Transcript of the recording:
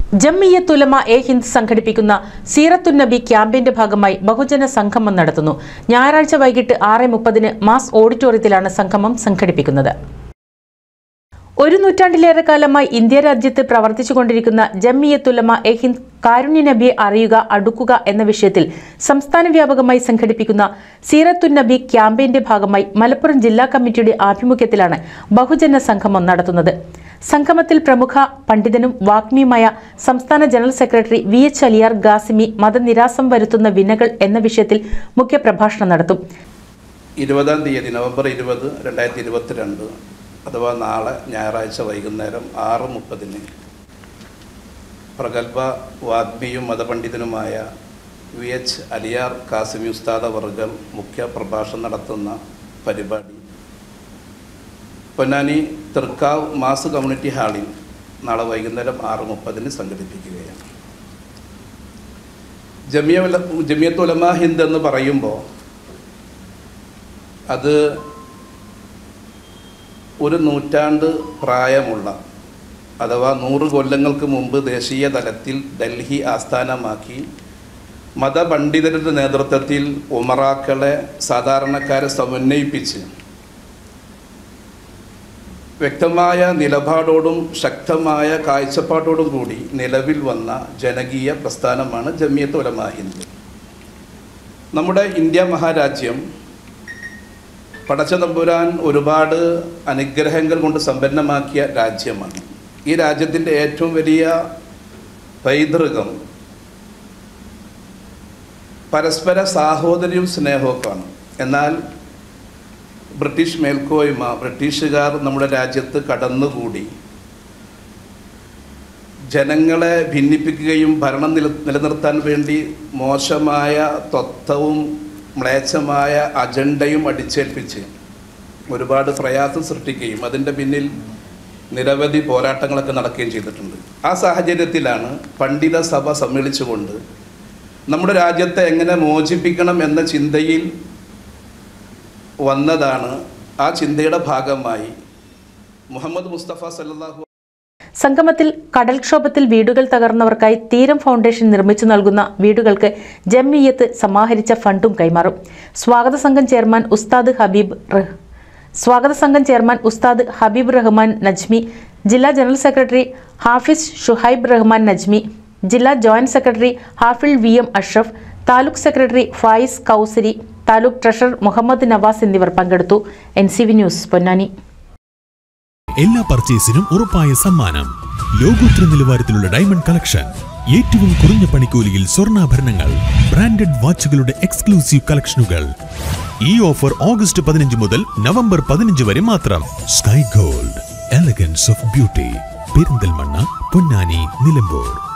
ജംഇയ്യത്തുൽ ഉലമ ഹിന്ദ് സംഘടിപ്പിക്കുന്ന സീറത്തുൻ നബി ക്യാമ്പയിന്റെ ഭാഗമായി ബഹുജന സംഗമം നടത്തുന്നു. ഞായറാഴ്ച വൈകിട്ട് 6:30 മാസ് ഓഡിറ്റോറിയത്തിലാണ് സംഗമം സംഘടിപ്പിക്കുന്നത്. ഒരു നൂറ്റാണ്ടിലേറെ കാലമായി ഇന്ത്യ രാജ്യത്ത് പ്രവർത്തിച്ചുകൊണ്ടിരിക്കുന്ന ജംഇയ്യത്തുൽ ഉലമ ഹിന്ദ് കാരുണ്യ നബിയെ അറിയുക, അടുക്കുക എന്ന വിഷയത്തിൽ സംസ്ഥാന വ്യാപകമായി സംഘടിപ്പിക്കുന്ന സീറത്തുൻ നബി ക്യാമ്പയിന്റെ ഭാഗമായി മലപ്പുറം ജില്ലാ കമ്മിറ്റിയുടെ ആഭിമുഖ്യത്തിലാണ് ബഹുജന സംഗമം നടത്തുന്നത്. സംഗമത്തിൽ പ്രമുഖ പണ്ഡിതനും വാഗ്മിയുമായ സംസ്ഥാന general secretary VH Aliyar Qasimi മതനിരാസം വരുത്തുന്ന വിനകൾ എന്ന വിഷയത്തിൽ മുഖ്യപ്രഭാഷണം നടത്തും. 20-ാം തീയതി നവംബർ 20, 2022 അഥവാ നാളെ ഞായറാഴ്ച വൈകുന്നേരം 6:30 പ്രഗത്ഭ വാഗ്മിയും മതപണ്ഡിതനുമായ VH അലിയാർ ഖാസിമി ഉസ്താദ് അവർകൾ മുഖ്യ പ്രഭാഷണം നടത്തുന്ന പരിപാടി പൊന്നാനി തൃക്കാവ് മാസ് കമ്മ്യൂണിറ്റി ഹാളിൽ നാളെ വൈകുന്നേരം 6:30 സംഘടിപ്പിക്കുകയാണ്. ജംഇയ്യത്തുൽ ഉലമ ഹിന്ദ് എന്ന് പറയുമ്പോൾ അത് ഒരു നൂറ്റാണ്ട് പ്രായമുള്ള അഥവാ 100 കൊല്ലങ്ങൾക്ക് മുമ്പ് ദേശീയ തലത്തിൽ ഡൽഹി ആസ്ഥാനമാക്കി മതപണ്ഡിതരുടെ നേതൃത്വത്തിൽ ഉമറാക്കളെ സാധാരണക്കാരെ സമന്വയിപ്പിച്ച് വ്യക്തമായ നിലപാടോടും ശക്തമായ കാഴ്ചപ്പാടോടും കൂടി നിലവിൽ വന്ന ജനകീയ പ്രസ്ഥാനമാണ് ജംഇയ്യത്തുൽ ഉലമ ഹിന്ദ്. നമ്മുടെ ഇന്ത്യ മഹാരാജ്യം പടച്ച തമ്പുരാൻ ഒരുപാട് അനുഗ്രഹങ്ങൾ കൊണ്ട് സമ്പന്നമാക്കിയ രാജ്യമാണ്. ഈ രാജ്യത്തിൻ്റെ ഏറ്റവും വലിയ പൈതൃകം പരസ്പര സാഹോദര്യവും സ്നേഹവുമൊക്കെയാണ്. എന്നാൽ ബ്രിട്ടീഷ് മേൽക്കോയ്മ, ബ്രിട്ടീഷുകാർ നമ്മുടെ രാജ്യത്ത് കടന്നുകൂടി ജനങ്ങളെ ഭിന്നിപ്പിക്കുകയും ഭരണം നിലനിർത്താൻ വേണ്ടി മോശമായ തത്വവും മ്ലേച്ഛമായ അജണ്ടയും അടിച്ചേൽപ്പിച്ച് ഒരുപാട് പ്രയാസം സൃഷ്ടിക്കുകയും അതിൻ്റെ പിന്നിൽ നിരവധി പോരാട്ടങ്ങളൊക്കെ നടക്കുകയും ചെയ്തിട്ടുണ്ട്. ആ സാഹചര്യത്തിലാണ് പണ്ഡിത സഭ സമ്മേളിച്ചുകൊണ്ട് നമ്മുടെ രാജ്യത്തെ എങ്ങനെ മോചിപ്പിക്കണം എന്ന ചിന്തയിൽ വന്നതാണ്. ആ ചിന്തയുടെ ഭാഗമായി മുഹമ്മദ് മുസ്തഫ സല്ലല്ലാഹു സംഗമത്തിൽ കടൽക്ഷോഭത്തിൽ വീടുകൾ തകർന്നവർക്കായി തീരം ഫൗണ്ടേഷൻ നിർമ്മിച്ചു നൽകുന്ന വീടുകൾക്ക് ജംഇയ്യത്ത് സമാഹരിച്ച ഫണ്ടും കൈമാറും. സ്വാഗത സംഘം ചെയർമാൻ ഉസ്താദ് ഹബീബ് റഹ്മാൻ നജ്മി, ജില്ലാ ജനറൽ സെക്രട്ടറി ഹാഫിസ് ഷുഹൈബ് റഹ്മാൻ നജ്മി, ജില്ലാ joint secretary Hafil VM Ashraf, taluk secretary Faiz Kausari, taluk treasurer Muhammad Navas എന്നിവർ പങ്കെടുത്തു. NCV news Ponnani. എല്ലാ പർച്ചേസിനും ഉറപ്പായ സമ്മാനം. ലോകോത്തര നിലവാരത്തിലുള്ള ഡയമണ്ട് കളക്ഷൻ, ഏറ്റവും കുറഞ്ഞ പണിക്കൂലിയിൽ സ്വർണ്ണാഭരണങ്ങൾ, ബ്രാൻഡഡ് വാച്ചുകളുടെ എക്സ്ക്ലൂസീവ് കളക്ഷനുകൾ. ഈ ഓഫർ ഓഗസ്റ്റ് 15 മുതൽ നവംബർ 15 വരെ മാത്രം. Sky Gold, elegance of beauty, Perinthalmanna, Ponnani, Nilambur.